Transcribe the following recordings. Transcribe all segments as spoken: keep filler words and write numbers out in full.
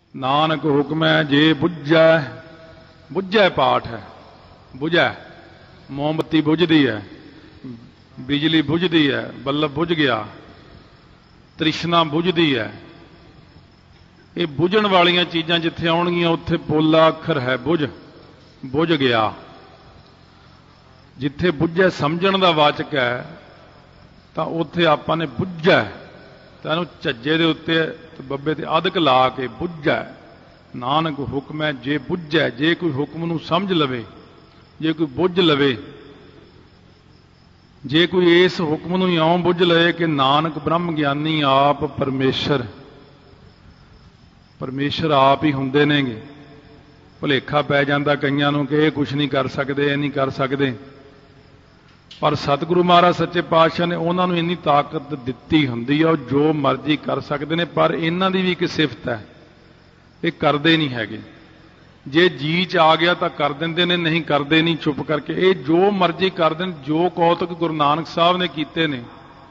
नानक हुक्मै जे बुझै, बुझै पाठ है, बुझै मोमबत्ती बुझदी है, बिजली बुझदी है, बल्ब बुझ गया, तृष्णा बुझदी है। ये बुझण वालियां चीज़ां जिथे आउणगियां उत्थे पोला अखर है बुझ, बुझ गया। जिथे बुझै समझण दा वाचक है तो उत्थे आपां ने बुझै तो इहनूं झज्जे दे उत्ते बब्बे ते अधक ला के बुझै। नानक हुक्म है जे बुझै, जे कोई हुक्म नूं समझ लवे, जे कोई बुझ लवे, जे कोई इस हुक्म नूं इउं बुझ लवे कि नानक ब्रह्म ज्ञानी आप परमेश्वर, परमेश्वर आप ही हुंदे नेगे। भुलेखा पै जांदा कईयां नूं कि इह कुछ नहीं कर सकदे, इह नहीं कर सकदे, पर सतगुरु महाराज सच्चे पातशाह ने उन्हां नूं इन्नी ताकत दित्ती हुंदी है, जो मर्जी कर सकदे ने। पर इन्हां दी भी एक सिफत है, ये करदे नहीं हैगे। जे जी च आ गया तो कर देंदे ने, नहीं करदे नहीं चुप करके। ये जो मर्जी कर देन, जो कौतक गुरु नानक साहब ने कीते ने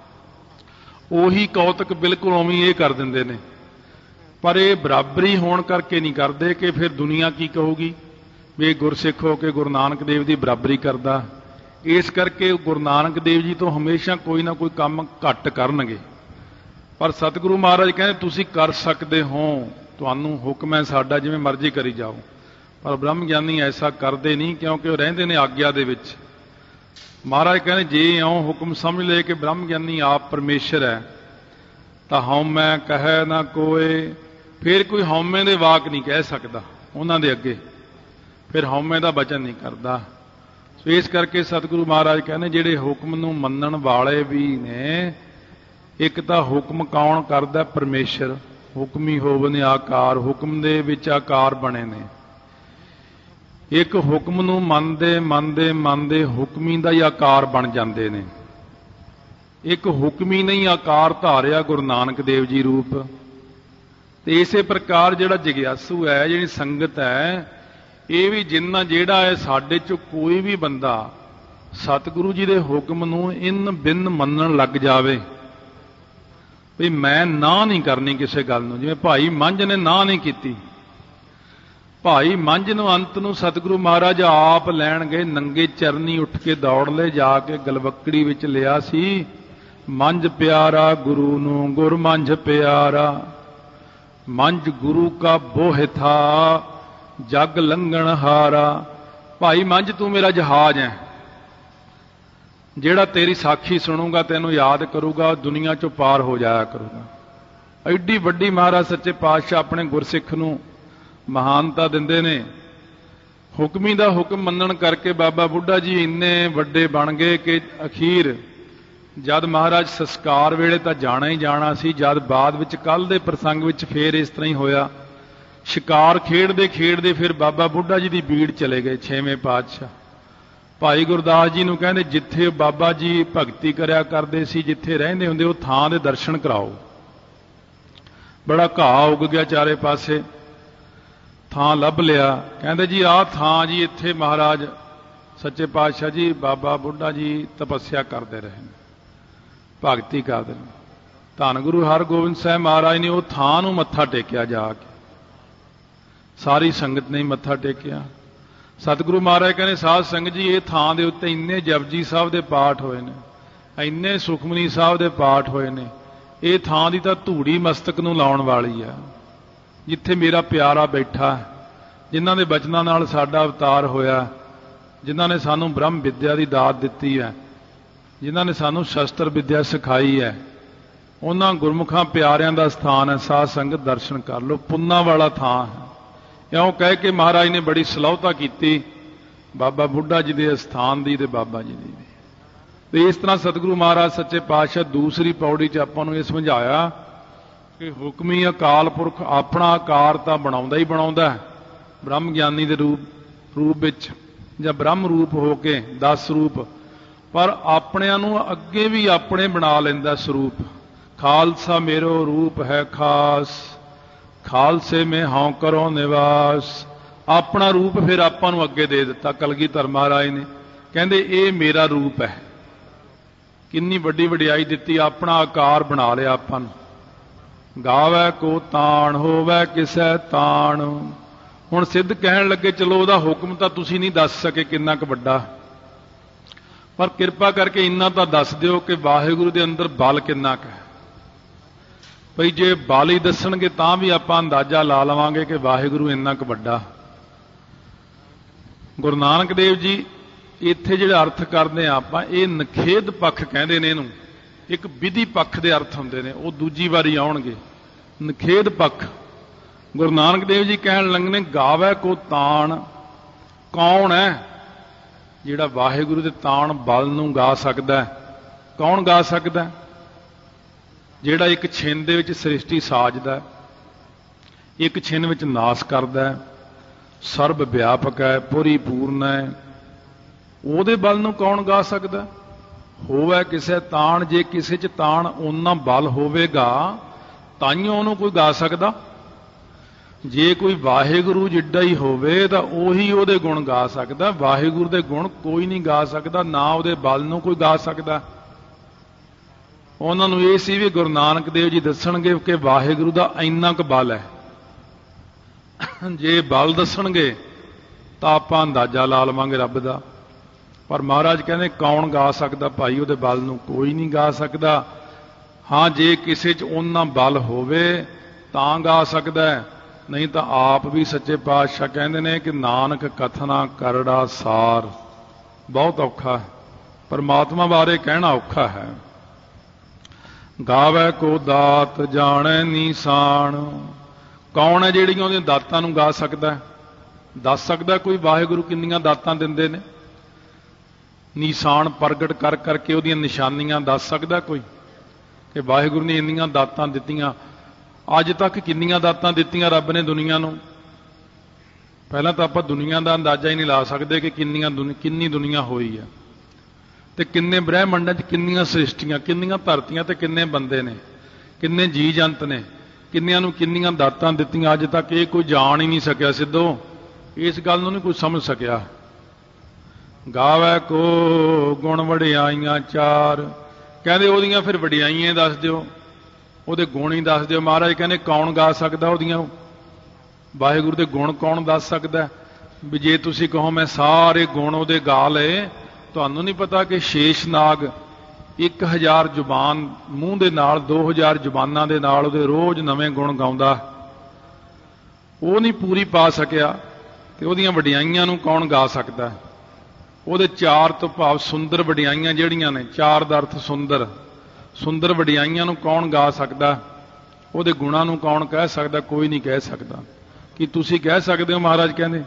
उही कौतक बिल्कुल उवें ये कर देंदे ने। पर ये बराबरी होण करके नहीं करते कि फिर दुनिया की कहूगी भी गुरसिख हो के गुरु नानक देव की बराबरी करदा। इस करके गुरु नानक देव जी तो हमेशा कोई ना कोई काम घट करनगे। पर सतगुरु महाराज कहते तुसीं कर सकते हो, तुहानूं हुक्म है साडा, जिवें मर्जी करी जाओ। पर ब्रह्म ज्ञानी ऐसा करते नहीं, क्योंकि वो रहिंदे ने आग्या दे विच। महाराज कहते जे इउं हुक्म समझ ले कि ब्रह्म ज्ञानी आप परमेश्वर है तो हौमै कहे ना कोई, फिर कोई हौमे दे वाक नहीं कह सकता उन्हां दे अगे, फिर हौमे दा वचन नहीं करता। सो इस करके सतगुरु महाराज कहने जिहड़े हुक्म नूं मन्नण वाले भी ने, एक तां हुक्म कौन करदा? परमेश्वर। हुक्मी होवने आकार, हुक्म दे विच आकार बने ने। एक हुक्म नूं मनदे मनदे मनदे हुक्मी दा ही आकार बन जांदे ने। एक हुक्मी नहीं आकार धारिया गुरु नानक देव जी रूप। ते इसे प्रकार जिहड़ा जिग्यासू है, जिहड़ी संगत है, ये भी जिन्ना जिहड़ा है साडे चों कोई भी बंदा सतगुरु जी दे हुक्म नूं इन बिन मन्नण लग जावे भी मैं ना नहीं करनी किसी गल नूं। जिवें भाई मंझ ने ना नहीं कीती, भाई मंझ नूं अंत नूं सतगुरु महाराज आप लैण गए, नंगे चरनी उठ के दौड़ ले, जाके गलवकड़ी विच लिया सी मंझ प्यारा गुरु नूं, गुर मंझ प्यारा, मंझ गुरु का बोह था जग लंघण हारा। भाई मंझ तू मेरा जहाज है, जेड़ा तेरी साखी सुनूगा तेनों याद करूगा, दुनिया चों पार हो जाया करूगा। एड्डी वड्डी महाराज सच्चे पातशाह अपने गुरसिख नूं महानता दिंदे ने। हुक्मी दा हुक्म मन्नण करके बाबा बुढ़ा जी इन्ने वड्डे बन गए कि अखीर जद महाराज संस्कार वेले तां जाना ही जाना सी, जद बाद विच कल दे प्रसंग विच फिर इस तरह ही होया। शिकार खेडदे खेडदे फिर बाबा बुढ़ा जी दी बीड़ चले गए छेवें पातशाह। भाई गुरदास जी नूं कहंदे जिथे बाबा जी भगती करया करदे सी, जिथे रहिंदे हुंदे, उह थां दे दर्शन कराओ। बड़ा घाह उग गया चारे पासे, थां लभ लिया। कहंदे जी आह थां जी इत्थे महाराज सच्चे पातशाह जी बाबा बुढ़ा जी तपस्या करते रहे, भगती करते रहे। धन गुरु हरगोबिंद साहब महाराज ने उह थां नूं मत्था टेकिया, जाके सारी संगत ने मत्था टेकिया। सतगुरु महाराज कहने साध संगत जी ये थां दे उत्ते इन्ने जपजी साहब दे पाठ होए ने, इन्ने सुखमनी साहब दे पाठ होए ने, ये थां दी तां धूड़ी मस्तक नूं लाउण वाली है। जिथे मेरा प्यारा बैठा है, जिन्हां दे बचनां नाल साडा अवतार होया, जिन्हां ने सानूं ब्रह्म विद्या दी दात दित्ती है, जिन्हां ने सानूं शस्त्र विद्या सिखाई है, उन्हां गुरमुखां प्यारियां दा स्थान है। साध संगत दर्शन कर लो, पुन्ना वाला थां है। इउं कह के महाराज ने बड़ी सलाहता की बाबा बुढ़ा जी के स्थान की ते बाबा जी की। तो इस तरह सतगुरु महाराज सच्चे पातशाह दूसरी पौड़ी च आपां नूं ये समझाया कि हुक्मी अकाल पुरख अपना आकार तो बनाउंदा ही बनाउंदा है, ब्रह्म ज्ञानी के रूप रूप विच जां ब्रह्म रूप होके दस रूप, पर अपणिआं नूं अगे भी अपने बना लैंदा स्वरूप। खालसा मेरो रूप है खास, खालसे में हाँ करो निवास। अपना रूप फिर आपां नूं अगे दे दिता कलगीधर महाराज ने, कहंदे ये मेरा रूप है। किन्नी वड्डी वडियाई दित्ती, अपना आकार बना लिया आपां नूं। ਗਾਵੈ ਕੋ ਤਾਣ ਹੋਵੈ ਕਿਸੈ ਤਾਣ। ਹੁਣ ਸਿੱਧ ਕਹਿਣ ਲੱਗੇ ਚਲੋ ਉਹਦਾ ਹੁਕਮ ਤਾਂ ਤੁਸੀਂ ਨਹੀਂ ਦੱਸ ਸਕੇ ਕਿੰਨਾ ਕੁ ਵੱਡਾ, ਪਰ ਕਿਰਪਾ ਕਰਕੇ ਇੰਨਾ ਤਾਂ ਦੱਸ ਦਿਓ ਕਿ ਵਾਹਿਗੁਰੂ ਦੇ ਅੰਦਰ ਬਲ ਕਿੰਨਾ ਕੁ ਹੈ। ਭਈ ਜੇ ਬਲ ਹੀ ਦੱਸਣਗੇ ਤਾਂ ਵੀ ਆਪਾਂ ਅੰਦਾਜ਼ਾ ਲਾ ਲਵਾਂਗੇ ਕਿ ਵਾਹਿਗੁਰੂ ਇੰਨਾ ਕੁ ਵੱਡਾ। ਗੁਰੂ ਨਾਨਕ ਦੇਵ ਜੀ ਇੱਥੇ ਜਿਹੜੇ ਅਰਥ ਕਰਦੇ ਆ ਆਪਾਂ, ਇਹ ਨਖੇਧ ਪੱਖ ਕਹਿੰਦੇ ਨੇ ਇਹਨੂੰ, ਇੱਕ ਵਿਧੀ ਪੱਖ ਦੇ ਅਰਥ ਹੁੰਦੇ ਨੇ, ਉਹ ਦੂਜੀ ਵਾਰੀ ਆਉਣਗੇ। ਨਖੇਧ ਪੱਖ ਗੁਰੂ ਨਾਨਕ ਦੇਵ ਜੀ ਕਹਿਣ ਲੱਗੇ ਨੇ ਗਾਵੈ ਕੋ ਤਾਣ। ਕੌਣ ਹੈ ਜਿਹੜਾ ਵਾਹਿਗੁਰੂ ਦੇ ਤਾਣ ਬਲ ਨੂੰ ਗਾ ਸਕਦਾ? ਕੌਣ ਗਾ ਸਕਦਾ? ਜਿਹੜਾ ਇੱਕ ਛਿਨ ਦੇ ਵਿੱਚ ਸ੍ਰਿਸ਼ਟੀ ਸਾਜਦਾ, ਇੱਕ ਛਿਨ ਵਿੱਚ ਨਾਸ ਕਰਦਾ, ਸਰਬ ਵਿਆਪਕ ਹੈ, ਪੂਰੀਪੂਰਨ ਹੈ, ਉਹਦੇ ਬਲ ਨੂੰ ਕੌਣ ਗਾ ਸਕਦਾ? ਹੋਵੇ ਕਿਸੇ ਤਾਣ, ਜੇ ਕਿਸੇ 'ਚ ਤਾਣ ਓਨਾ ਬਲ ਹੋਵੇਗਾ ਤਾਈਓ ਉਹਨੂੰ ਕੋਈ ਗਾ ਸਕਦਾ। ਜੇ ਕੋਈ ਵਾਹਿਗੁਰੂ ਜਿੱਡਾ ਹੀ ਹੋਵੇ ਤਾਂ ਉਹੀ ਉਹਦੇ ਗੁਣ ਗਾ ਸਕਦਾ। ਵਾਹਿਗੁਰੂ ਦੇ ਗੁਣ ਕੋਈ ਨਹੀਂ ਗਾ ਸਕਦਾ, ਨਾ ਉਹਦੇ ਬਲ ਨੂੰ ਕੋਈ ਗਾ ਸਕਦਾ। ਉਹਨਾਂ ਨੂੰ ਇਹ ਸੀ ਵੀ ਗੁਰੂ ਨਾਨਕ ਦੇਵ ਜੀ ਦੱਸਣਗੇ ਕਿ ਵਾਹਿਗੁਰੂ ਦਾ ਇੰਨਾ ਕੁ ਬਲ ਹੈ। ਜੇ ਬਲ ਦੱਸਣਗੇ ਤਾਂ ਆਪਾਂ ਅੰਦਾਜ਼ਾ ਲਾ ਲਵਾਂਗੇ ਰੱਬ ਦਾ। ਪਰ ਮਹਾਰਾਜ ਕਹਿੰਦੇ ਕੌਣ ਗਾ ਸਕਦਾ ਭਾਈ ਉਹਦੇ ਬਲ ਨੂੰ? ਕੋਈ ਨਹੀਂ ਗਾ ਸਕਦਾ। ਹਾਂ, ਜੇ ਕਿਸੇ 'ਚ ਉਹਨਾਂ ਬਲ ਹੋਵੇ ਤਾਂ ਗਾ ਸਕਦਾ, ਨਹੀਂ ਤਾਂ ਆਪ ਵੀ ਸੱਚੇ ਪਾਤਸ਼ਾਹ ਕਹਿੰਦੇ ਨੇ ਕਿ ਨਾਨਕ ਕਥਨਾ ਕਰੜਾ ਸਾਰ। ਬਹੁਤ ਔਖਾ, ਪਰਮਾਤਮਾ ਬਾਰੇ ਕਹਿਣਾ ਔਖਾ ਹੈ। ਗਾਵੈ ਕੋ ਦਾਤ ਜਾਣੈ ਨੀਸਾਨ। ਕੌਣ ਹੈ ਜਿਹੜੀਆਂ ਉਹਦੀਆਂ ਦਾਤਾਂ ਨੂੰ ਗਾ ਸਕਦਾ? ਦੱਸ ਸਕਦਾ ਕੋਈ ਵਾਹਿਗੁਰੂ ਕਿੰਨੀਆਂ ਦਾਤਾਂ ਦਿੰਦੇ ਨੇ? ਨੀਸਾਨ ਪ੍ਰਗਟ ਕਰ ਕਰਕੇ ਉਹਦੀਆਂ ਨਿਸ਼ਾਨੀਆਂ ਦੱਸ ਸਕਦਾ ਕੋਈ ਕਿ ਵਾਹਿਗੁਰੂ ਨੇ ਇੰਨੀਆਂ ਦਾਤਾਂ ਦਿੱਤੀਆਂ? ਅੱਜ ਤੱਕ ਕਿੰਨੀਆਂ ਦਾਤਾਂ ਦਿੱਤੀਆਂ ਰੱਬ ਨੇ ਦੁਨੀਆ ਨੂੰ? ਪਹਿਲਾਂ ਤਾਂ ਆਪਾਂ ਦੁਨੀਆ ਦਾ ਅੰਦਾਜ਼ਾ ਹੀ ਨਹੀਂ ਲਾ ਸਕਦੇ ਕਿ ਕਿੰਨੀਆਂ ਕਿੰਨੀ ਦੁਨੀਆ ਹੋਈ ਹੈ, ਤੇ ਕਿੰਨੇ ਬ੍ਰਹਿਮੰਡਾਂ 'ਚ ਕਿੰਨੀਆਂ ਸ੍ਰਿਸ਼ਟੀਆਂ, ਕਿੰਨੀਆਂ ਧਰਤੀਆਂ ਤੇ ਕਿੰਨੇ ਬੰਦੇ ਨੇ, ਕਿੰਨੇ ਜੀ ਜੰਤ ਨੇ, ਕਿੰਨਿਆਂ ਨੂੰ ਕਿੰਨੀਆਂ ਦਾਤਾਂ ਦਿੱਤੀਆਂ। ਅੱਜ ਤੱਕ ਇਹ ਕੋਈ ਜਾਣ ਹੀ ਨਹੀਂ ਸਕਿਆ ਸਿੱਧੋ, ਇਸ ਗੱਲ ਨੂੰ ਨਹੀਂ ਕੋਈ ਸਮਝ ਸਕਿਆ। ਗਾਵੈ ਕੋ ਗੁਣ ਵਡਿਆਈਆਂ ਚਾਰ। ਕਹਿੰਦੇ ਉਹਦੀਆਂ ਫਿਰ ਵਡਿਆਈਆਂ ਦੱਸ ਦਿਓ, ਉਹਦੇ ਗੁਣ ਹੀ ਦੱਸ ਦਿਓ। ਮਹਾਰਾਜ ਕਹਿੰਦੇ ਕੌਣ ਗਾ ਸਕਦਾ ਉਹਦੀਆਂ? ਵਾਹਿਗੁਰੂ ਦੇ ਗੁਣ ਕੌਣ ਦੱਸ ਸਕਦਾ? ਵੀ ਜੇ ਤੁਸੀਂ ਕਹੋ ਮੈਂ ਸਾਰੇ ਗੁਣ ਉਹਦੇ ਗਾ ਲਏ, ਤੁਹਾਨੂੰ ਨਹੀਂ ਪਤਾ ਕਿ ਸ਼ੇਸ਼ਨਾਗ ਇੱਕ ਹਜ਼ਾਰ ਜ਼ੁਬਾਨ ਮੂੰਹ ਦੇ ਨਾਲ, ਦੋ ਹਜ਼ਾਰ ਜ਼ੁਬਾਨਾਂ ਦੇ ਨਾਲ ਉਹਦੇ ਰੋਜ਼ ਨਵੇਂ ਗੁਣ ਗਾਉਂਦਾ। ਉਹ ਨਹੀਂ ਪੂਰੀ ਪਾ ਸਕਿਆ ਤੇ ਉਹਦੀਆਂ ਵਡਿਆਈਆਂ ਨੂੰ ਕੌਣ ਗਾ ਸਕਦਾ? ਉਹਦੇ ਚਾਰ ਤੋਂ ਭਾਵ ਸੁੰਦਰ ਵਡਿਆਈਆਂ ਜਿਹੜੀਆਂ ਨੇ, ਚਾਰ ਦਾ ਅਰਥ ਸੁੰਦਰ, ਸੁੰਦਰ ਵਡਿਆਈਆਂ ਨੂੰ ਕੌਣ ਗਾ ਸਕਦਾ? ਉਹਦੇ ਗੁਣਾਂ ਨੂੰ ਕੌਣ ਕਹਿ ਸਕਦਾ? ਕੋਈ ਨਹੀਂ ਕਹਿ ਸਕਦਾ। ਕੀ ਤੁਸੀਂ ਕਹਿ ਸਕਦੇ ਹੋ? ਮਹਾਰਾਜ ਕਹਿੰਦੇ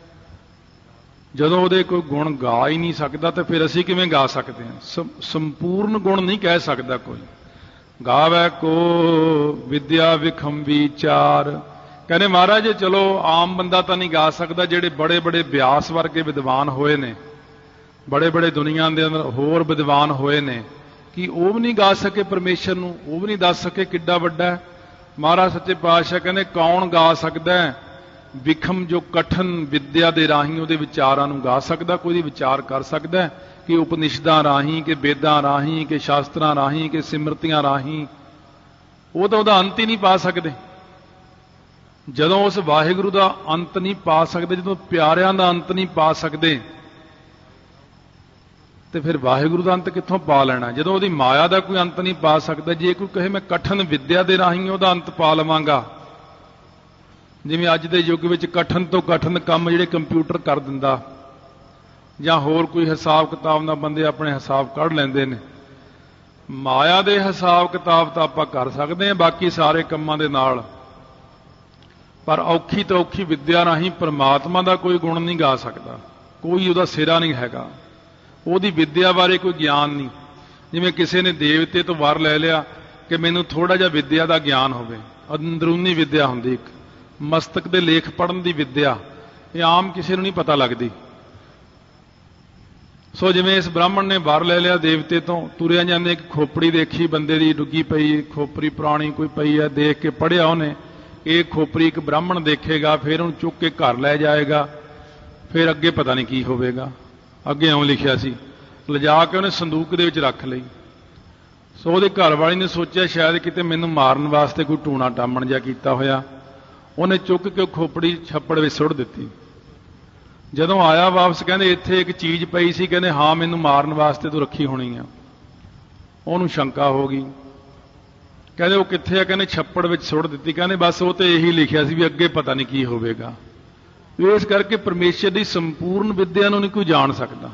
ਜਦੋਂ ਉਹਦੇ ਕੋਈ ਗੁਣ ਗਾ ਹੀ ਨਹੀਂ ਸਕਦਾ ਤਾਂ ਫਿਰ ਅਸੀਂ ਕਿਵੇਂ ਗਾ ਸਕਦੇ ਹਾਂ? ਸੰਪੂਰਨ ਗੁਣ ਨਹੀਂ ਕਹਿ ਸਕਦਾ ਕੋਈ। ਗਾਵੈ ਕੋ ਵਿਦਿਆ ਵਿਖਮ ਵਿਚਾਰ। ਕਹਿੰਦੇ ਮਹਾਰਾਜ ਚਲੋ ਆਮ ਬੰਦਾ ਤਾਂ ਨਹੀਂ ਗਾ ਸਕਦਾ, ਜਿਹੜੇ ਬੜੇ ਬੜੇ ਵਿਆਸ ਵਰਗੇ ਵਿਦਵਾਨ ਹੋਏ ਨੇ, ਬੜੇ ਬੜੇ ਦੁਨੀਆ ਦੇ ਅੰਦਰ ਹੋਰ ਵਿਦਵਾਨ ਹੋਏ ਨੇ, ਕਿ ਉਹ ਵੀ ਨਹੀਂ ਗਾ ਸਕੇ ਪਰਮੇਸ਼ਰ ਨੂੰ? ਉਹ ਵੀ ਨਹੀਂ ਦੱਸ ਸਕੇ ਕਿੱਡਾ ਵੱਡਾ ਹੈ? ਮਹਾਰਾਜ ਸੱਚੇ ਪਾਤਸ਼ਾਹ ਕਹਿੰਦੇ ਕੌਣ ਗਾ ਸਕਦਾ ਹੈ? ਵਿਖਮ ਜੋ ਕਠਨ ਵਿਦਿਆ ਦੇ ਰਾਹੀਂ ਉਹਦੇ ਵਿਚਾਰਾਂ ਨੂੰ ਗਾ ਸਕਦਾ? ਕੋਈ ਵਿਚਾਰ ਕਰ ਸਕਦਾ ਕਿ ਉਪਨਿਸ਼ਦਾਂ ਰਾਹੀਂ, ਕਿ ਵੇਦਾਂ ਰਾਹੀਂ, ਕਿ ਸ਼ਾਸਤਰਾਂ ਰਾਹੀਂ, ਕਿ ਸਿਮਰਤੀਆਂ ਰਾਹੀਂ? ਉਹ ਤਾਂ ਉਹਦਾ ਅੰਤ ਹੀ ਨਹੀਂ ਪਾ ਸਕਦੇ। ਜਦੋਂ ਉਸ ਵਾਹਿਗੁਰੂ ਦਾ ਅੰਤ ਨਹੀਂ ਪਾ ਸਕਦੇ, ਜਦੋਂ ਪਿਆਰਿਆਂ ਦਾ ਅੰਤ ਨਹੀਂ ਪਾ ਸਕਦੇ, ਤੇ ਫਿਰ ਵਾਹਿਗੁਰੂ ਦਾ ਅੰਤ ਕਿੱਥੋਂ ਪਾ ਲੈਣਾ? ਜਦੋਂ ਉਹਦੀ ਮਾਇਆ ਦਾ ਕੋਈ ਅੰਤ ਨਹੀਂ ਪਾ ਸਕਦਾ, ਜੇ ਕੋਈ ਕਹੇ ਮੈਂ ਕਠਨ ਵਿਦਿਆ ਦੇ ਰਾਹੀਂ ਉਹਦਾ ਅੰਤ ਪਾ ਲਵਾਂਗਾ, ਜਿਵੇਂ ਅੱਜ ਦੇ ਯੁੱਗ ਵਿੱਚ ਕਠਨ ਤੋਂ ਕਠਨ ਕੰਮ ਜਿਹੜੇ ਕੰਪਿਊਟਰ ਕਰ ਦਿੰਦਾ, ਜਾਂ ਹੋਰ ਕੋਈ ਹਿਸਾਬ ਕਿਤਾਬ ਨਾਲ ਬੰਦੇ ਆਪਣੇ ਹਿਸਾਬ ਕੱਢ ਲੈਂਦੇ ਨੇ। ਮਾਇਆ ਦੇ ਹਿਸਾਬ ਕਿਤਾਬ ਤਾਂ ਆਪਾਂ ਕਰ ਸਕਦੇ ਹਾਂ ਬਾਕੀ ਸਾਰੇ ਕੰਮਾਂ ਦੇ ਨਾਲ, ਪਰ ਔਖੀ ਤੋਂ ਔਖੀ ਵਿਦਿਆ ਰਾਹੀਂ ਪਰਮਾਤਮਾ ਦਾ ਕੋਈ ਗੁਣ ਨਹੀਂ ਗਾ ਸਕਦਾ। ਕੋਈ ਉਹਦਾ ਸਿਰਾ ਨਹੀਂ ਹੈਗਾ, ਉਹਦੀ ਵਿਦਿਆ ਬਾਰੇ ਕੋਈ ਗਿਆਨ ਨਹੀਂ। ਜਿਵੇਂ ਕਿਸੇ ਨੇ ਦੇਵਤੇ ਤੋਂ ਵਰ ਲੈ ਲਿਆ ਕਿ ਮੈਨੂੰ ਥੋੜਾ ਜਿਹਾ ਵਿਦਿਆ ਦਾ ਗਿਆਨ ਹੋਵੇ, ਅੰਦਰੂਨੀ ਵਿਦਿਆ ਹੁੰਦੀ ਇੱਕ, ਮਸਤਕ ਦੇ ਲੇਖ ਪੜ੍ਹਨ ਦੀ ਵਿਦਿਆ, ਇਹ ਆਮ ਕਿਸੇ ਨੂੰ ਨਹੀਂ ਪਤਾ ਲੱਗਦੀ। ਸੋ ਜਿਵੇਂ ਇਸ ਬ੍ਰਾਹਮਣ ਨੇ ਵਰ ਲੈ ਲਿਆ ਦੇਵਤੇ ਤੋਂ, ਤੁਰਿਆ ਜਾਂਦੇ ਇੱਕ ਖੋਪੜੀ ਦੇਖੀ ਬੰਦੇ ਦੀ ਡੁੱਗੀ ਪਈ, ਖੋਪੜੀ ਪੁਰਾਣੀ ਕੋਈ ਪਈ ਹੈ, ਦੇਖ ਕੇ ਪੜ੍ਹਿਆ ਉਹਨੇ, ਇਹ ਖੋਪੜੀ ਇੱਕ ਬ੍ਰਾਹਮਣ ਦੇਖੇਗਾ, ਫਿਰ ਉਹਨੂੰ ਚੁੱਕ ਕੇ ਘਰ ਲੈ ਜਾਏਗਾ, ਫਿਰ ਅੱਗੇ ਪਤਾ ਨਹੀਂ ਕੀ ਹੋਵੇਗਾ। ਅੱਗੇ ਇਉਂ ਲਿਖਿਆ ਸੀ, ਲਿਜਾ ਕੇ ਉਹਨੇ ਸੰਦੂਕ ਦੇ ਵਿੱਚ ਰੱਖ ਲਈ। सो ਉਹਦੇ घर वाली ने सोचा शायद किते मैनू मारन वास्ते कोई टूणा टामण जिहा कीता होया, ਉਹਨੇ चुक के खोपड़ी छप्पड़ विच सुੱਟ ਦਿੱਤੀ। ਜਦੋਂ आया वापस कहंदे ਇੱਥੇ एक चीज़ पई सी, कहंदे हाँ मैनू मारन वास्ते तूं रखी होनी आ। ਉਹਨੂੰ शंका हो गई, कहंदे वो कित्थे आ, कहंदे छप्पड़ विच सुੱਟ ਦਿੱਤੀ। कहंदे बस वो तो यही लिखिया सी भी अगे पता नहीं की होवेगा। इस करके परमेश्वर की संपूर्ण विद्या नूं नहीं कोई जान सकता।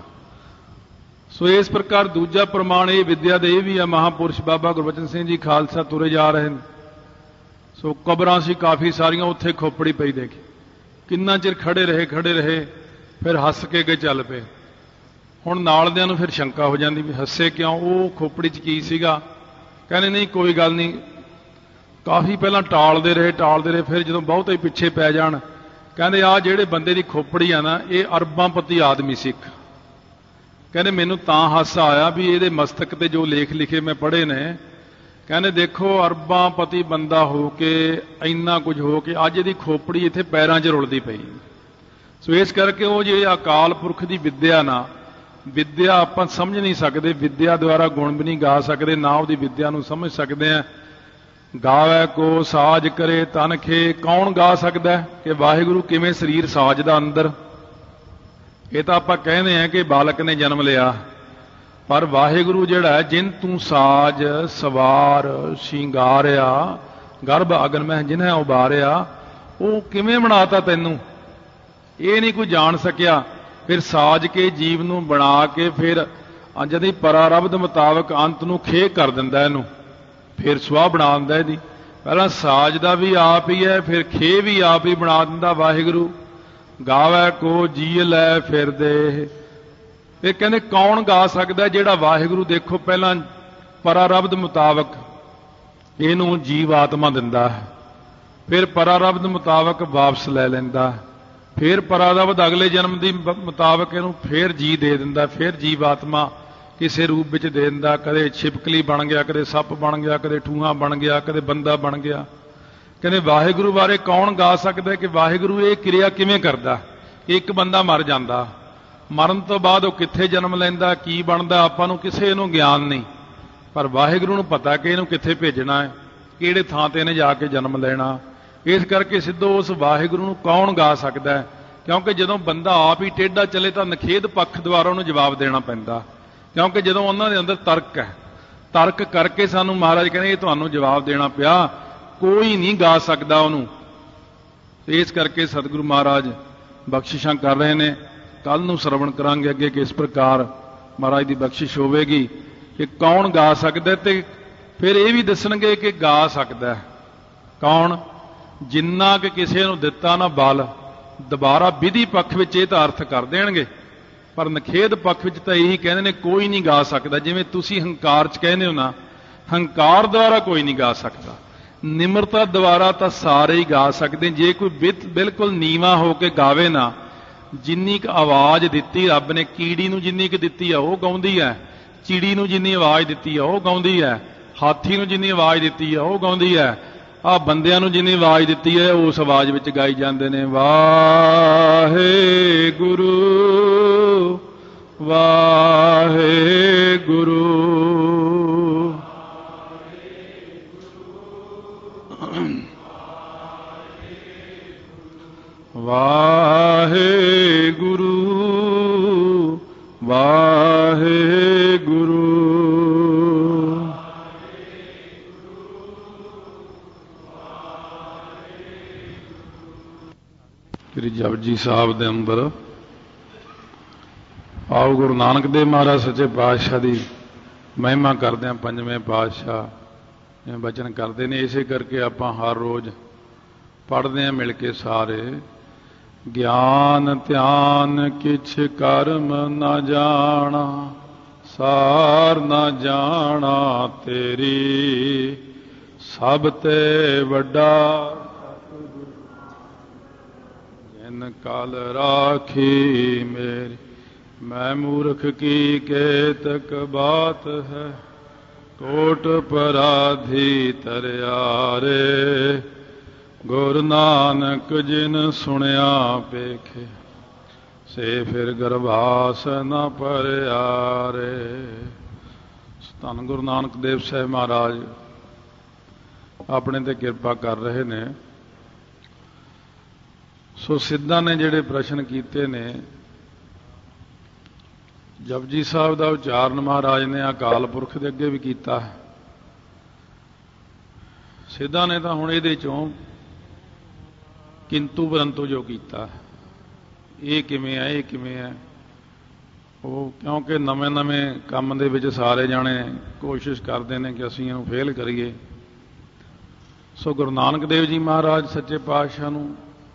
सो इस प्रकार दूजा प्रमाण ये विद्या दे भी है। महापुरुष बाबा गुरबचन सिंह जी खालसा तुरे जा रहे हैं, सो कबरां सी काफ़ी सारियां, उत्थे खोपड़ी पई देखी, किन्ना चिर खड़े रहे खड़े रहे, फिर हस के गए चल पे। हुण नालदिआं नूं फिर शंका हो जाती भी हसे क्यों, वो खोपड़ी च की सीगा। कहने नहीं कोई गल नहीं, काफ़ी पहलां टालदे रहे टालदे रहे, फिर जदों बहुत ही पिछे पै जाण, कहंदे आ जिहड़े बंदे दी खोपड़ी आ ना, ये अरबांपति आदमी सिख। कहने मैनू तां हासा आया भी ये मस्तक ते जो लेख लिखे मैं पढ़े ने, कहने देखो अरबांपति बंदा हो के इन्ना कुछ हो के अज दी खोपड़ी इत्थे पैरां 'च रुलदी पई। सो इस करके वो जे अकाल पुरख दी विद्या ना, विद्या आपां समझ नहीं सकते, विद्या द्वारा गुण भी नहीं गा सकते, ना उसदी विद्या नूं समझ सकते हैं। गावै को साज करे तन खे, कौन गा सकता है कि वाहिगुरू किवें शरीर साजदा अंदर। ये तो आप कहने हैं कि बालक ने जन्म लिया, पर वाहिगुरू जिहड़ा है जिन तू साज सवार शिंगारिया, गर्भ अगन में जिन्हें उबारिया, वो किवें बनाता तैनू, ये नहीं कोई जान सकिया। फिर साज के जीव नूं बना के फिर जदी परारब्ध मुताबक अंत नूं खे कर दिंदा, इहनूं फिर सुआह बना दिंदा। इहदी पहलां साज दा भी आप ही है, फिर खे भी आप ही बना दिंदा वाहिगुरू। गावै को जी लै फिर दे, ये कहंदे कौन गा सकदा, जिहड़ा वाहिगुरू देखो पहलां परारब्ध मुताबक इहनूं जीव आत्मा दिंदा है, फिर परारब्ध मुताबक वापस लै लैंदा, फिर परारब्ध अगले जन्म दी मुताबक इहनूं फिर जी दे दिंदा, फिर जीव आत्मा किसी रूप विच दे दिंदा। कदे छिपकली बन गया, कदे सप बन गया, कदे ठूहा बन गया, कदे बंदा बन गया। कहने वाहिगुरू बारे कौन गा सकता है कि वाहिगुरू ये क्रिया किवें करदा। एक बंदा मर जाता, मरण तो बाद वो कित्थे जन्म लैंदा, की बनदा, आपां नूं किसे नूं ज्ञान नहीं, पर वाहिगुरू नूं पता कि इहनूं कित्थे भेजना है, किहड़े थां ते इहने जाके जन्म लेना। इस करके सिद्धो उस वाहिगुरू नूं कौन गा सकता है, क्योंकि जदों बंदा आप ही टेढ़ा चले तो नखेद पक्ष द्वारा उन्हें जवाब देना पैंदा, क्योंकि जदों उन्हां दे अंदर तर्क है, तर्क करके सानूं महाराज कहने ये तुहानूं जवाब देना पिया, कोई नहीं गा सकता उन्होंने। इस करके सतगुरु महाराज बख्शिशां कर रहे हैं। कल नूं श्रवण करांगे अगे किस प्रकार महाराज की बख्शिश होवेगी कि कौन गा सकता है, ते फिर ये भी दसणगे कि गा सकता है कौन, जिन्ना कि किसी नूं दिता ना बल, दोबारा विधि पक्ष विच इह तां अर्थ कर देणगे, पर नखेद पक्ष विच तां यही कहंदे ने कोई नहीं गा सकता। जिवें तुसीं हंकार च कहने हो ना, हंकार द्वारा कोई नहीं गा सकता, निमरता द्वारा तो सारे ही गा सकते। जे कोई बित बिल्कुल नीवा होकर गावे ना, जिन्नी क आवाज़ दिती रब ने, कीड़ी नूं जिन्नी क दिती है वह गाउंदी है, चिड़ी नूं जिन्नी आवाज़ दिती है वह गाउंदी है, हाथी नूं जिन्नी आवाज़ दिती है वह गाउंदी है, आ बंदियां नूं जिन्नी आवाज़ दिती है उस आवाज़ विच गाई जांदे ने। वाहे गुरु वाहे गुरु वाहे गुरु वाहे गुरु। श्री जपजी साहब दे अंदर आओ गुरु नानक देव महाराज सच्चे पातशाह की महिमा करदे हैं। पंजवें पातशाह बचन करते हैं, इसे करके आप हर रोज़ पढ़ते हैं मिल के सारे। ज्ञान ध्यान किछ कर्म न जाना, सार न जाना तेरी, सब ते वड्डा जिन कल राखी मेरी। मैं मूर्ख की केतक बात है, कोट पराधी तरियारे। गुरु नानक जिन सुनिया पेखे, से फिर गर्भास न परियारे। ਧੰਨ ਗੁਰੂ ਨਾਨਕ ਦੇਵ ਸਾਹਿਬ ਮਹਾਰਾਜ ਆਪਣੇ ਤੇ ਕਿਰਪਾ ਕਰ ਰਹੇ ਨੇ। ਸੋ ਸਿੱਧਾਂ ਨੇ ਜਿਹੜੇ ਪ੍ਰਸ਼ਨ ਕੀਤੇ ਨੇ, ਜਪਜੀ ਸਾਹਿਬ ਦਾ ਉਚਾਰਨ ਮਹਾਰਾਜ ਨੇ ਅਕਾਲ ਪੁਰਖ ਦੇ ਅੱਗੇ ਵੀ ਕੀਤਾ ਹੈ। ਸਿੱਧਾਂ ਨੇ ਤਾਂ ਹੁਣ ਇਹਦੇ ਚੋਂ ਕਿੰਤੂ ਪਰੰਤੂ ਜੋ ਕੀਤਾ, ਇਹ ਕਿਵੇਂ ਹੈ ਇਹ ਕਿਵੇਂ ਹੈ ਉਹ, ਕਿਉਂਕਿ ਨਵੇਂ ਨਵੇਂ ਕੰਮ ਦੇ ਵਿੱਚ ਸਾਰੇ ਜਾਣੇ ਕੋਸ਼ਿਸ਼ ਕਰਦੇ ਨੇ ਕਿ ਅਸੀਂ ਇਹਨੂੰ ਫੇਲ ਕਰੀਏ। ਸੋ ਗੁਰੂ ਨਾਨਕ ਦੇਵ ਜੀ ਮਹਾਰਾਜ ਸੱਚੇ ਪਾਤਸ਼ਾਹ ਨੂੰ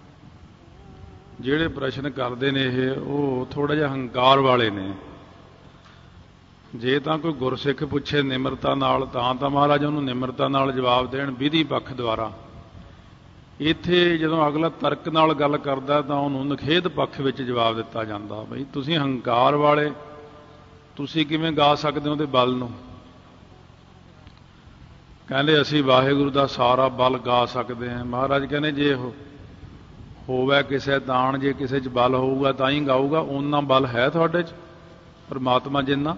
ਜਿਹੜੇ ਪ੍ਰਸ਼ਨ ਕਰਦੇ ਨੇ ਇਹ, ਉਹ ਥੋੜ੍ਹਾ ਜਿਹਾ ਹੰਕਾਰ ਵਾਲੇ ਨੇ। ਜੇ ਤਾਂ ਕੋਈ ਗੁਰਸਿੱਖ ਪੁੱਛੇ ਨਿਮਰਤਾ ਨਾਲ ਤਾਂ ਤਾਂ ਮਹਾਰਾਜ ਉਹਨੂੰ ਨਿਮਰਤਾ ਨਾਲ ਜਵਾਬ ਦੇਣ ਵਿਧੀ ਪੱਖ ਦੁਆਰਾ। ਇੱਥੇ ਜਦੋਂ ਅਗਲਾ ਤਰਕ ਨਾਲ ਗੱਲ ਕਰਦਾ ਤਾਂ ਉਹਨੂੰ ਨਿਖੇਧ ਪੱਖ ਵਿੱਚ ਜਵਾਬ ਦਿੱਤਾ ਜਾਂਦਾ, ਬਈ ਤੁਸੀਂ ਹੰਕਾਰ ਵਾਲੇ, ਤੁਸੀਂ ਕਿਵੇਂ ਗਾ ਸਕਦੇ ਹੋ ਉਹਦੇ ਬਲ ਨੂੰ। ਕਹਿੰਦੇ ਅਸੀਂ ਵਾਹਿਗੁਰੂ ਦਾ ਸਾਰਾ ਬਲ ਗਾ ਸਕਦੇ ਹਾਂ। ਮਹਾਰਾਜ ਕਹਿੰਦੇ ਜੇ ਹੋਵੇ ਕਿਸੇ ਤਾਣ, ਜੇ ਕਿਸੇ 'ਚ ਬਲ ਹੋਊਗਾ ਤਾਂ ਹੀ ਗਾਊਗਾ। ਓਨਾ ਬਲ ਹੈ ਤੁਹਾਡੇ 'ਚ ਪਰਮਾਤਮਾ ਜਿੰਨਾ,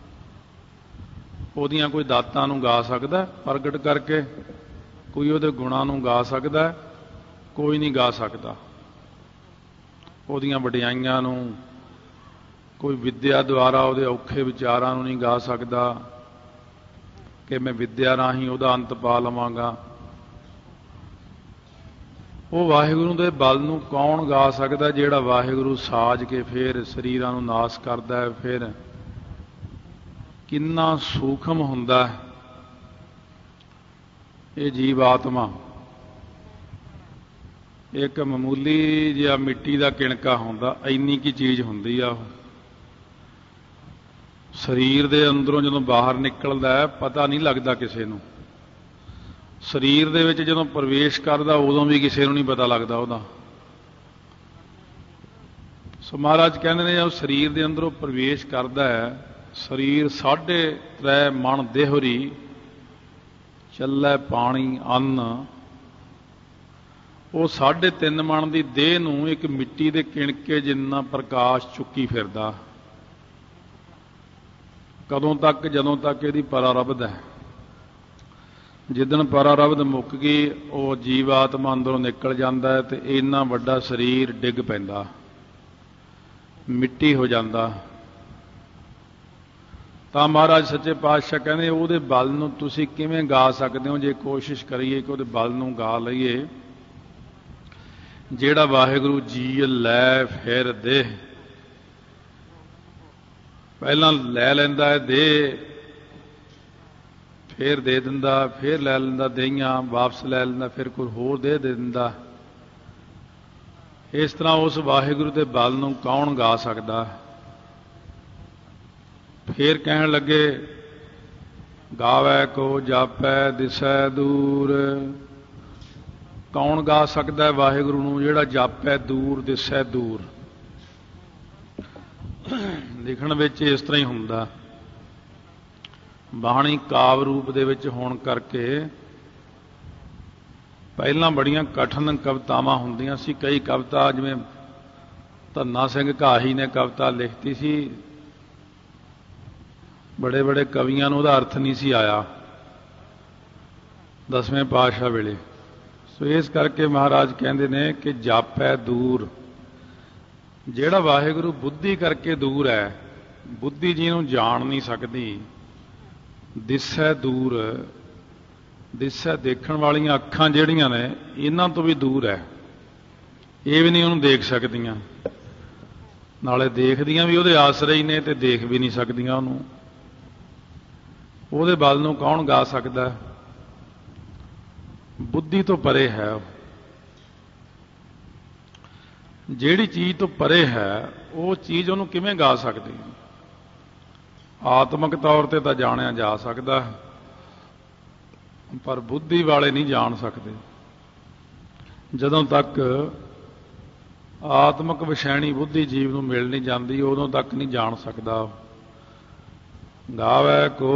ਉਹਦੀਆਂ ਕੋਈ ਦਾਤਾਂ ਨੂੰ ਗਾ ਸਕਦਾ ਪ੍ਰਗਟ ਕਰਕੇ, ਕੋਈ ਉਹਦੇ ਗੁਣਾਂ ਨੂੰ ਗਾ ਸਕਦਾ, ਕੋਈ ਨਹੀਂ ਗਾ ਸਕਦਾ। ਉਹਦੀਆਂ ਵਡਿਆਈਆਂ ਨੂੰ ਕੋਈ ਵਿਦਿਆ ਦੁਆਰਾ ਉਹਦੇ ਔਖੇ ਵਿਚਾਰਾਂ ਨੂੰ ਨਹੀਂ ਗਾ ਸਕਦਾ ਕਿ ਮੈਂ ਵਿਦਿਆ ਰਾਹੀਂ ਉਹਦਾ ਅੰਤ ਪਾ ਲਵਾਂਗਾ। ਉਹ ਵਾਹਿਗੁਰੂ ਦੇ ਬਲ ਨੂੰ ਕੌਣ ਗਾ ਸਕਦਾ, ਜਿਹੜਾ ਵਾਹਿਗੁਰੂ ਸਾਜ ਕੇ ਫਿਰ ਸਰੀਰਾਂ ਨੂੰ ਨਾਸ ਕਰਦਾ ਹੈ। ਫਿਰ ਕਿੰਨਾ ਸੂਖਮ ਹੁੰਦਾ ਇਹ ਜੀਵ ਆਤਮਾ। ਇੱਕ ਮਾਮੂਲੀ ਜਿਹਾ ਮਿੱਟੀ ਦਾ ਕਿਣਕਾ ਹੁੰਦਾ, ਇੰਨੀ ਕੀ ਚੀਜ਼ ਹੁੰਦੀ ਆ ਉਹ। ਸਰੀਰ ਦੇ ਅੰਦਰੋਂ ਜਦੋਂ ਬਾਹਰ ਨਿਕਲਦਾ ਹੈ ਪਤਾ ਨਹੀਂ ਲੱਗਦਾ ਕਿਸੇ ਨੂੰ। ਸਰੀਰ ਦੇ ਵਿੱਚ ਜਦੋਂ ਪ੍ਰਵੇਸ਼ ਕਰਦਾ ਉਦੋਂ ਵੀ ਕਿਸੇ ਨੂੰ ਨਹੀਂ ਪਤਾ ਲੱਗਦਾ ਉਹਦਾ। ਸੋ ਮਹਾਰਾਜ ਕਹਿੰਦੇ ਨੇ ਜਦੋਂ ਸਰੀਰ ਦੇ ਅੰਦਰੋਂ ਪ੍ਰਵੇਸ਼ ਕਰਦਾ ਹੈ, ਸਰੀਰ ਸਾਢੇ ਤ੍ਰੈ ਮਣ ਦੇਹਰੀ ਚੱਲੈ ਪਾਣੀ ਅੰਨ, ਉਹ ਸਾਢੇ ਤਿੰਨ ਮਣ ਦੀ ਦੇਹ ਨੂੰ ਇੱਕ ਮਿੱਟੀ ਦੇ ਕਿਣਕੇ ਜਿੰਨਾ ਪ੍ਰਕਾਸ਼ ਚੁੱਕੀ ਫਿਰਦਾ। ਕਦੋਂ ਤੱਕ? ਜਦੋਂ ਤੱਕ ਇਹਦੀ ਪਰਾਰਬਧ ਹੈ। ਜਿੱਦਣ ਪਰਾਰਬਧ ਮੁੱਕ ਗਈ ਉਹ ਜੀਵ ਆਤਮਾ ਅੰਦਰੋਂ ਨਿਕਲ ਜਾਂਦਾ ਹੈ ਤੇ ਇੰਨਾ ਵੱਡਾ ਸਰੀਰ ਡਿੱਗ ਪੈਂਦਾ, ਮਿੱਟੀ ਹੋ ਜਾਂਦਾ। ਤਾਂ ਮਹਾਰਾਜ ਸੱਚੇ ਪਾਤਸ਼ਾਹ ਕਹਿੰਦੇ ਉਹਦੇ ਬਲ ਨੂੰ ਤੁਸੀਂ ਕਿਵੇਂ ਗਾ ਸਕਦੇ ਹੋ। ਜੇ ਕੋਸ਼ਿਸ਼ ਕਰੀਏ ਕਿ ਉਹਦੇ ਬਲ ਨੂੰ ਗਾ ਲਈਏ, ਜਿਹੜਾ ਵਾਹਿਗੁਰੂ ਜੀ ਲੈ ਫਿਰ ਦੇ, ਪਹਿਲਾਂ ਲੈ ਲੈਂਦਾ ਹੈ ਦੇ, ਫਿਰ ਦੇ ਦਿੰਦਾ, ਫਿਰ ਲੈ ਲੈਂਦਾ ਦੇਈਆਂ, ਵਾਪਸ ਲੈ ਲੈਂਦਾ, ਫਿਰ ਕੋਈ ਹੋਰ ਦੇ ਦੇ ਦਿੰਦਾ। ਇਸ ਤਰ੍ਹਾਂ ਉਸ ਵਾਹਿਗੁਰੂ ਦੇ ਬਲ ਨੂੰ ਕੌਣ ਗਾ ਸਕਦਾ। ਫਿਰ ਕਹਿਣ ਲੱਗੇ ਗਾਵੈ ਕੋ ਜਾਪੈ ਦਿਸੈ ਦੂਰ, ਕੌਣ ਗਾ ਸਕਦਾ ਵਾਹਿਗੁਰੂ ਨੂੰ ਜਿਹੜਾ ਜਾਪੈ ਦੂਰ ਦਿਸੈ ਦੂਰ। ਲਿਖਣ ਵਿੱਚ ਇਸ ਤਰ੍ਹਾਂ ਹੀ ਹੁੰਦਾ। ਬਾਣੀ ਕਾਵਿ ਰੂਪ ਦੇ ਵਿੱਚ ਹੋਣ ਕਰਕੇ ਪਹਿਲਾਂ ਬੜੀਆਂ ਕਠਿਨ ਕਵਿਤਾਵਾਂ ਹੁੰਦੀਆਂ ਸੀ। ਕਈ ਕਵਿਤਾ, ਜਿਵੇਂ ਧੰਨਾ ਸਿੰਘ ਘਾਹੀ ਨੇ ਕਵਿਤਾ ਲਿਖਤੀ ਸੀ, ਬੜੇ ਬੜੇ ਕਵੀਆਂ ਨੂੰ ਉਹਦਾ ਅਰਥ ਨਹੀਂ ਸੀ ਆਇਆ ਦਸਵੇਂ ਪਾਤਸ਼ਾਹ ਵੇਲੇ। ਸੋ ਇਸ ਕਰਕੇ ਮਹਾਰਾਜ ਕਹਿੰਦੇ ਨੇ ਕਿ ਜਾਪੈ ਦੂਰ, ਜਿਹੜਾ ਵਾਹਿਗੁਰੂ ਬੁੱਧੀ ਕਰਕੇ ਦੂਰ ਹੈ, ਬੁੱਧੀ ਜਿਹਨੂੰ ਜਾਣ ਨਹੀਂ ਸਕਦੀ। ਦਿਸੈ ਦੂਰ, ਦਿਸੈ ਦੇਖਣ ਵਾਲੀਆਂ ਅੱਖਾਂ ਜਿਹੜੀਆਂ ਨੇ ਇਹਨਾਂ ਤੋਂ ਵੀ ਦੂਰ ਹੈ, ਇਹ ਵੀ ਨਹੀਂ ਉਹਨੂੰ ਦੇਖ ਸਕਦੀਆਂ, ਨਾਲੇ ਦੇਖਦੀਆਂ ਵੀ ਉਹਦੇ ਆਸਰੇ ਹੀ ਨੇ ਤੇ ਦੇਖ ਵੀ ਨਹੀਂ ਸਕਦੀਆਂ ਉਹਨੂੰ। ਉਹਦੇ ਬਲ ਨੂੰ ਕੌਣ ਗਾ ਸਕਦਾ। ਬੁੱਧੀ ਤੋਂ ਪਰੇ ਹੈ। ਜਿਹੜੀ ਚੀਜ਼ ਤੋਂ ਪਰੇ ਹੈ ਉਹ ਚੀਜ਼ ਉਹਨੂੰ ਕਿਵੇਂ ਗਾ ਸਕਦੀ। ਆਤਮਿਕ ਤੌਰ ਤੇ ਤਾਂ ਜਾਣਿਆ ਜਾ ਸਕਦਾ, ਪਰ ਬੁੱਧੀ ਵਾਲੇ ਨਹੀਂ ਜਾਣ ਸਕਦੇ। ਜਦੋਂ ਤੱਕ ਆਤਮਿਕ ਵਿਸ਼ੈਣੀ ਬੁੱਧੀ ਜੀਵ ਨੂੰ ਮਿਲ ਨਹੀਂ ਜਾਂਦੀ ਉਦੋਂ ਤੱਕ ਨਹੀਂ ਜਾਣ ਸਕਦਾ। ਗਾਵੈ ਕੋ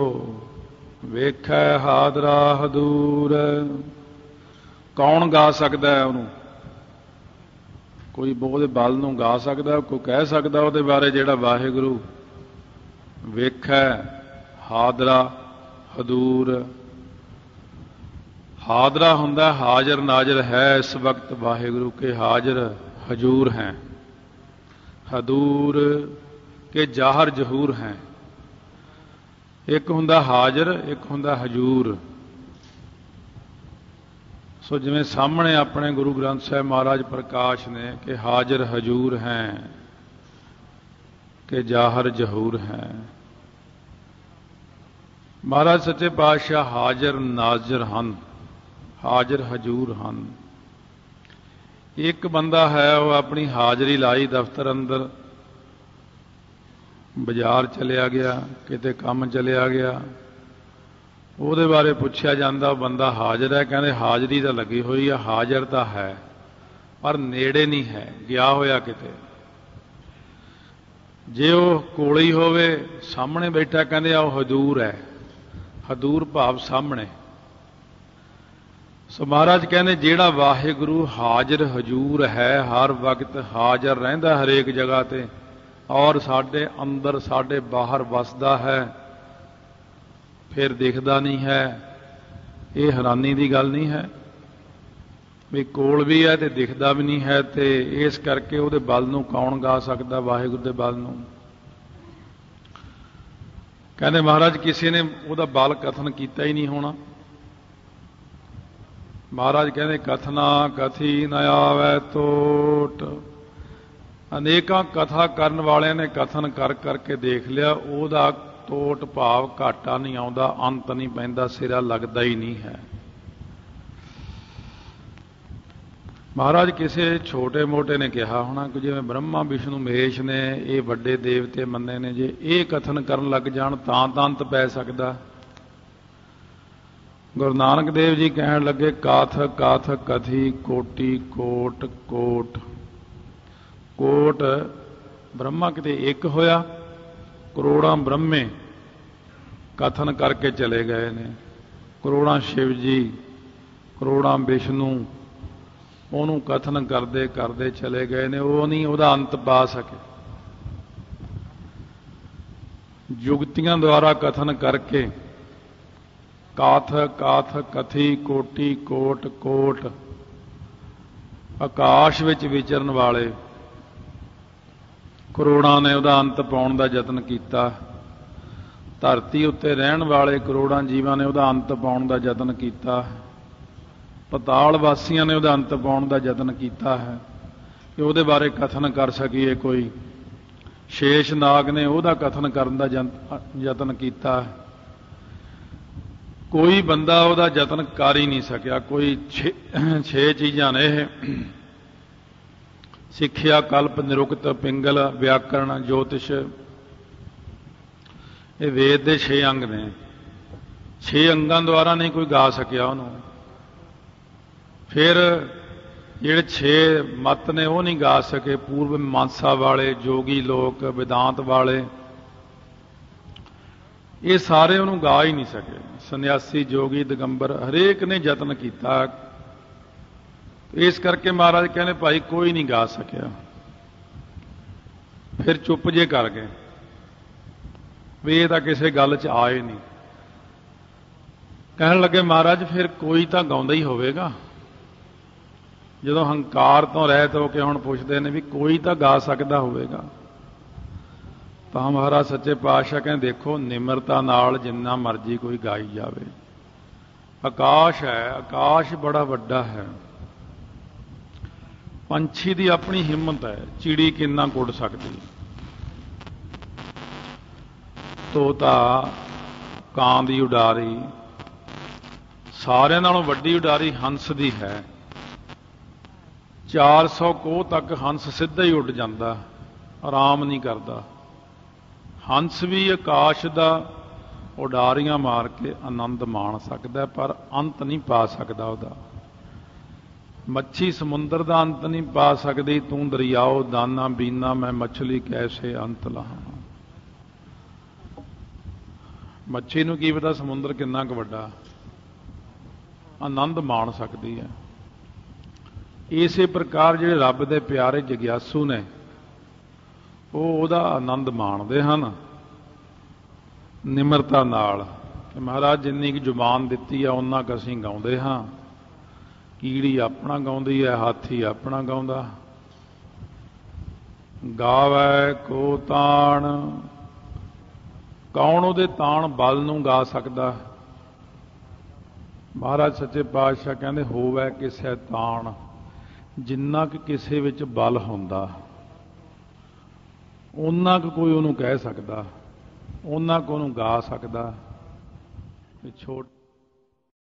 ਵੇਖੈ ਹਾਦਰਾ ਹਦੂਰ, ਕੌਣ ਗਾ ਸਕਦਾ ਹੈ ਉਹਨੂੰ। ਕੋਈ ਉਹਦੇ ਬਲ ਨੂੰ ਗਾ ਸਕਦਾ, ਕੋਈ ਕਹਿ ਸਕਦਾ ਉਹਦੇ ਬਾਰੇ ਜਿਹੜਾ ਵਾਹਿਗੁਰੂ ਵੇਖੈ ਹਾਦਰਾ ਹਦੂਰ। ਹਾਦਰਾ ਹੁੰਦਾ ਹਾਜ਼ਰ ਨਾਜ਼ਰ ਹੈ, ਇਸ ਵਕਤ ਵਾਹਿਗੁਰੂ ਕੇ ਹਾਜ਼ਰ ਹਜੂਰ हैं। ਹਦੂਰ के जाहर जहूर हैं। एक हुंदा हाजर, एक हुंदा हजूर। सो जिवें सामने अपने गुरु ग्रंथ साहिब महाराज प्रकाश ने कि हाजर हजूर हैं कि जाहर जहूर हैं। महाराज सच्चे पातशाह हाजर नाजर हन, हाजर हजूर हन। एक बंदा है वो अपनी हाजरी लाई दफ्तर अंदर, बाजार चलिया गया, किते काम चलिया गया, ਉਹਦੇ ਬਾਰੇ ਪੁੱਛਿਆ ਜਾਂਦਾ, ਉਹ ਬੰਦਾ ਹਾਜ਼ਰ ਹੈ, ਕਹਿੰਦੇ ਹਾਜ਼ਰੀ ਤਾਂ ਲੱਗੀ ਹੋਈ ਆ, ਹਾਜ਼ਰ ਤਾਂ ਹੈ ਪਰ ਨੇੜੇ ਨਹੀਂ ਹੈ, ਗਿਆ ਹੋਇਆ ਕਿਤੇ। ਜੇ ਉਹ ਕੋਲ ਹੀ ਹੋਵੇ, ਸਾਹਮਣੇ ਬੈਠਾ, ਕਹਿੰਦੇ ਆ ਉਹ ਹਦੂਰ ਹੈ। ਹਦੂਰ ਭਾਵ ਸਾਹਮਣੇ। ਸੋ ਮਹਾਰਾਜ ਕਹਿੰਦੇ ਜਿਹੜਾ ਵਾਹਿਗੁਰੂ ਹਾਜ਼ਰ ਹਜੂਰ ਹੈ, ਹਰ ਵਕਤ ਹਾਜ਼ਰ ਰਹਿੰਦਾ ਹਰੇਕ ਜਗ੍ਹਾ ਤੇ, ਔਰ ਸਾਡੇ ਅੰਦਰ ਸਾਡੇ ਬਾਹਰ ਵਸਦਾ ਹੈ, ਫਿਰ ਦਿਖਦਾ ਨਹੀਂ ਹੈ। ਇਹ ਹੈਰਾਨੀ ਦੀ ਗੱਲ ਨਹੀਂ ਹੈ ਵੀ ਕੋਲ ਵੀ ਹੈ ਤੇ ਦਿਖਦਾ ਵੀ ਨਹੀਂ ਹੈ, ਤੇ ਇਸ ਕਰਕੇ ਉਹਦੇ ਬਲ ਨੂੰ ਕੌਣ ਗਾ ਸਕਦਾ? ਵਾਹਿਗੁਰੂ ਦੇ ਬਲ ਨੂੰ। ਕਹਿੰਦੇ ਮਹਾਰਾਜ ਕਿਸੇ ਨੇ ਉਹਦਾ ਬਲ ਕਥਨ ਕੀਤਾ ਹੀ ਨਹੀਂ ਹੋਣਾ। ਮਹਾਰਾਜ ਕਹਿੰਦੇ ਕਥਨਾ ਕਥੀ ਨ ਆਵੈ ਟੋਟ। ਅਨੇਕਾਂ ਕਥਾ ਕਰਨ ਵਾਲਿਆਂ ਨੇ ਕਥਨ ਕਰ ਕਰਕੇ ਦੇਖ ਲਿਆ, ਉਹਦਾ ਟੋਟ ਭਾਵ ਘਾਟਾ ਨਹੀਂ ਆਉਂਦਾ, ਅੰਤ ਨਹੀਂ ਪੈਂਦਾ, ਸਿਰਾ ਲੱਗਦਾ ਹੀ ਨਹੀਂ ਹੈ। ਮਹਾਰਾਜ ਕਿਸੇ ਛੋਟੇ ਮੋਟੇ ਨੇ ਕਿਹਾ ਹੋਣਾ ਕਿ ਜਿਵੇਂ ਬ੍ਰਹਮਾ ਵਿਸ਼ਨੂੰ ਮਹੇਸ਼ ਨੇ ਇਹ ਵੱਡੇ ਦੇਵਤੇ ਮੰਨੇ ਨੇ, ਜੇ ਇਹ ਕਥਨ ਕਰਨ ਲੱਗ ਜਾਣ ਤਾਂ ਤਾਂ ਅੰਤ ਪੈ ਸਕਦਾ। ਗੁਰੂ ਨਾਨਕ ਦੇਵ ਜੀ ਕਹਿਣ ਲੱਗੇ ਕਾਥ ਕਾਥ ਕਥੀ ਕੋਟੀ ਕੋਟ ਕੋਟ। ਕੋਟ ਬ੍ਰਹਮਾ ਕਿਤੇ ਇੱਕ ਹੋਇਆ, ਕਰੋੜਾਂ ਬ੍ਰਹਮੇ ਕਥਨ ਕਰਕੇ ਚਲੇ ਗਏ ਨੇ, ਕਰੋੜਾਂ ਸ਼ਿਵ ਜੀ, ਕਰੋੜਾਂ ਵਿਸ਼ਨੂੰ ਉਹਨੂੰ ਕਥਨ ਕਰਦੇ ਕਰਦੇ ਚਲੇ ਗਏ ਨੇ, ਉਹ ਨਹੀਂ ਉਹਦਾ ਅੰਤ ਪਾ ਸਕੇ। ਜੁਗਤੀਆਂ ਦੁਆਰਾ ਕਥਨ ਕਰਕੇ ਕਾਥ ਕਾਥ ਕਥੀ ਕੋਟੀ ਕੋਟ ਕੋਟ, ਆਕਾਸ਼ ਵਿੱਚ ਵਿਚਰਨ ਵਾਲੇ ਕਰੋੜਾਂ ਨੇ ਉਹਦਾ ਅੰਤ ਪਾਉਣ ਦਾ ਯਤਨ ਕੀਤਾ। ਧਰਤੀ ਉੱਤੇ ਰਹਿਣ ਵਾਲੇ ਕਰੋੜਾਂ ਜੀਵਾਂ ਨੇ ਉਹਦਾ ਅੰਤ ਪਾਉਣ ਦਾ ਯਤਨ ਕੀਤਾ। ਪਤਾਲ ਵਾਸੀਆਂ ਨੇ ਉਹਦਾ ਅੰਤ ਪਾਉਣ ਦਾ ਯਤਨ ਕੀਤਾ ਹੈ ਕਿ ਉਹਦੇ ਬਾਰੇ ਕਥਨ ਕਰ ਸਕੀਏ ਕੋਈ। ਸ਼ੇਸ਼ ਨਾਗ ਨੇ ਉਹਦਾ ਕਥਨ ਕਰਨ ਦਾ ਯਤਨ ਕੀਤਾ। ਕੋਈ ਬੰਦਾ ਉਹਦਾ ਯਤਨ ਕਰ ਹੀ ਨਹੀਂ ਸਕਿਆ। ਕੋਈ ਛੇ ਛੇ ਚੀਜ਼ਾਂ ਨੇ ਇਹ: ਸਿੱਖਿਆ, ਕਲਪ, ਨਿਰੁਕਤ, ਪਿੰਗਲ, ਵਿਆਕਰਣ, ਜੋਤਿਸ਼। ਇਹ ਵੇਦ ਦੇ ਛੇ ਅੰਗ ਨੇ। ਛੇ ਅੰਗਾਂ ਦੁਆਰਾ ਨਹੀਂ ਕੋਈ ਗਾ ਸਕਿਆ ਉਹਨੂੰ। ਫਿਰ ਜਿਹੜੇ ਛੇ ਮਤ ਨੇ ਉਹ ਨਹੀਂ ਗਾ ਸਕੇ। ਪੂਰਵ ਮੀਮਾਂਸਾ ਵਾਲੇ, ਜੋਗੀ ਲੋਕ, ਵਿਦਾਂਤ ਵਾਲੇ, ਇਹ ਸਾਰੇ ਉਹਨੂੰ ਗਾ ਹੀ ਨਹੀਂ ਸਕੇ। ਸੰਨਿਆਸੀ, ਜੋਗੀ, ਦਿਗੰਬਰ, ਹਰੇਕ ਨੇ ਯਤਨ ਕੀਤਾ। ਇਸ ਕਰਕੇ ਮਹਾਰਾਜ ਕਹਿੰਦੇ ਭਾਈ ਕੋਈ ਨਹੀਂ ਗਾ ਸਕਿਆ। ਫਿਰ ਚੁੱਪ ਜੇ ਕਰ ਗਏ ਵੀ ਇਹ ਤਾਂ ਕਿਸੇ ਗੱਲ 'ਚ ਆਏ ਨਹੀਂ। ਕਹਿਣ ਲੱਗੇ ਮਹਾਰਾਜ ਫਿਰ ਕੋਈ ਤਾਂ ਗਾਉਂਦਾ ਹੀ ਹੋਵੇਗਾ। ਜਦੋਂ ਹੰਕਾਰ ਤੋਂ ਰਹਿਤ ਹੋ ਕੇ ਹੁਣ ਪੁੱਛਦੇ ਨੇ ਵੀ ਕੋਈ ਤਾਂ ਗਾ ਸਕਦਾ ਹੋਵੇਗਾ, ਤਾਂ ਮਹਾਰਾਜ ਸੱਚੇ ਪਾਤਸ਼ਾਹ ਕਹਿੰਦੇ ਦੇਖੋ ਨਿਮਰਤਾ ਨਾਲ ਜਿੰਨਾ ਮਰਜ਼ੀ ਕੋਈ ਗਾਈ ਜਾਵੇ। ਆਕਾਸ਼ ਹੈ, ਆਕਾਸ਼ ਬੜਾ ਵੱਡਾ ਹੈ। ਪੰਛੀ ਦੀ ਆਪਣੀ ਹਿੰਮਤ ਹੈ, ਚਿੜੀ ਕਿੰਨਾ ਕੁੱਟ ਸਕਦੀ। ਤੋਤਾ, ਕਾਂ ਦੀ ਉਡਾਰੀ, ਸਾਰਿਆਂ ਨਾਲੋਂ ਵੱਡੀ ਉਡਾਰੀ ਹੰਸ ਦੀ ਹੈ। ਚਾਰ ਸੌ ਕੋਹ ਤੱਕ ਹੰਸ ਸਿੱਧਾ ਹੀ ਉੱਡ ਜਾਂਦਾ, ਆਰਾਮ ਨਹੀਂ ਕਰਦਾ। ਹੰਸ ਵੀ ਆਕਾਸ਼ ਦਾ ਉਡਾਰੀਆਂ ਮਾਰ ਕੇ ਆਨੰਦ ਮਾਣ ਸਕਦਾ, ਪਰ ਅੰਤ ਨਹੀਂ ਪਾ ਸਕਦਾ ਉਹਦਾ। ਮੱਛੀ ਸਮੁੰਦਰ ਦਾ ਅੰਤ ਨਹੀਂ ਪਾ ਸਕਦੀ। ਤੂੰ ਦਰਿਆਓ ਦਾਨਾ ਬੀਨਾ, ਮੈਂ ਮੱਛਲੀ ਕੈਸੇ ਅੰਤ ਲਾਹਾਂ। ਮੱਛੀ ਨੂੰ ਕੀ ਪਤਾ ਸਮੁੰਦਰ ਕਿੰਨਾ ਕੁ ਵੱਡਾ, ਆਨੰਦ ਮਾਣ ਸਕਦੀ ਹੈ। ਇਸੇ ਪ੍ਰਕਾਰ ਜਿਹੜੇ ਰੱਬ ਦੇ ਪਿਆਰੇ ਜਗਿਆਸੂ ਨੇ ਉਹ ਉਹਦਾ ਆਨੰਦ ਮਾਣਦੇ ਹਨ। ਨਿਮਰਤਾ ਨਾਲ ਕਿ ਮਹਾਰਾਜ ਜਿੰਨੀ ਕੁ ਜ਼ੁਬਾਨ ਦਿੱਤੀ ਆ ਉਹਨਾਂ ਕੁ ਅਸੀਂ ਗਾਉਂਦੇ ਹਾਂ। ਕੀੜੀ ਆਪਣਾ ਗਾਉਂਦੀ ਹੈ, ਹਾਥੀ ਆਪਣਾ ਗਾਉਂਦਾ। ਗਾਵੈ ਕੋ ਤਾਣ, ਕੌਣ ਉਹਦੇ ਤਾਣ ਬਲ ਨੂੰ ਗਾ ਸਕਦਾ? ਮਹਾਰਾਜ ਸੱਚੇ ਪਾਤਸ਼ਾਹ ਕਹਿੰਦੇ ਹੋਵੈ ਕਿਸੇ ਤਾਣ, ਜਿੰਨਾ ਕਿ ਕਿਸੇ ਵਿੱਚ ਬਲ ਹੁੰਦਾ ਉਹਨਾਂ ਕੁ ਕੋਈ ਉਹਨੂੰ ਕਹਿ ਸਕਦਾ, ਉਹਨਾਂ ਕੁ ਉਹਨੂੰ ਗਾ ਸਕਦਾ। ਛੋਟ